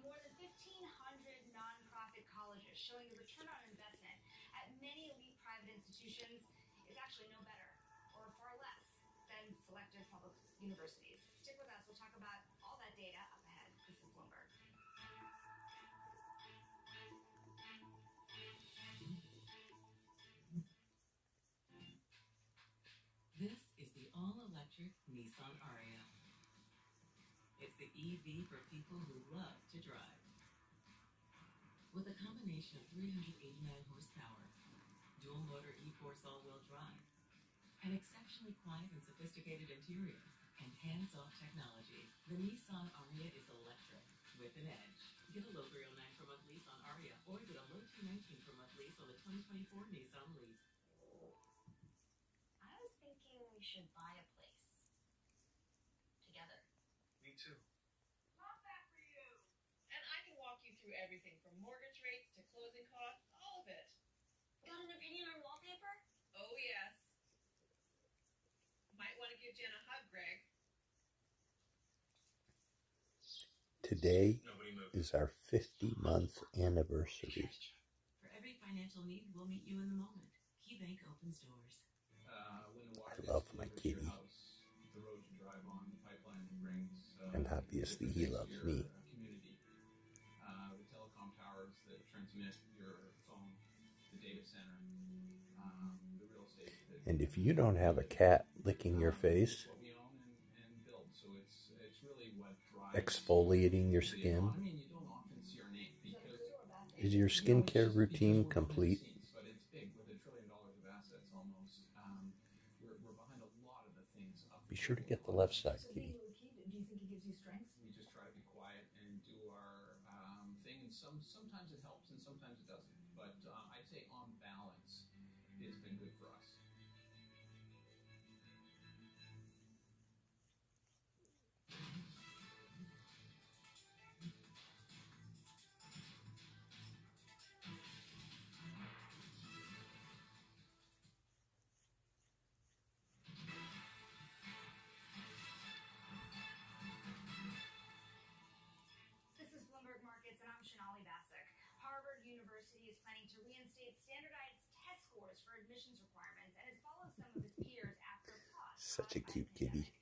more than 1,500 nonprofit colleges, showing the return on investment at many elite private institutions is actually no better or far less than selective public universities. Stick with us. We'll talk about all that data up ahead. This is Bloomberg. This is the all-electric Nissan Ariya. It's the EV for people who love to drive. With a combination of 389 horsepower, dual-motor e-Force all-wheel drive, an exceptionally quiet and sophisticated interior, and hands-off technology, the Nissan Ariya is electric with an edge. Get a low 309 per month lease on Ariya, or get a low 219 per month lease on the 2024 Nissan Leaf. I was thinking we should buy a place together. Me too. Not bad for you. And I can walk you through everything from mortgage rates to closing costs, all of it. Got an opinion on wallpaper? Oh, yes. Might want to give Jen a hug, Greg. Today is our 50-month anniversary. For every financial need, we'll meet you in the moment. KeyBank opens doors. I love my kitty. And obviously he loves me. The telecom towers that transmit your phone, the data center, the real estate. And if you don't have a cat licking your face, What we own and build, so it's really what drives exfoliating your skin, I mean, you don't often see our name because is your skincare routine complete? but it's big with $1 trillion of assets almost. We're behind a lot of the things up. Be sure to get the left side, kitty. Do you think he gives you strength? We just try to be quiet and do our thing, and sometimes it helps and sometimes it doesn't. But I'd say on balance, it's been good for us. This is Bloomberg Markets, and I'm Shanali Basak. Harvard University is planning to reinstate standardized test scores for admissions requirements, and it follows some of its peers after a pause. Such a cute kitty.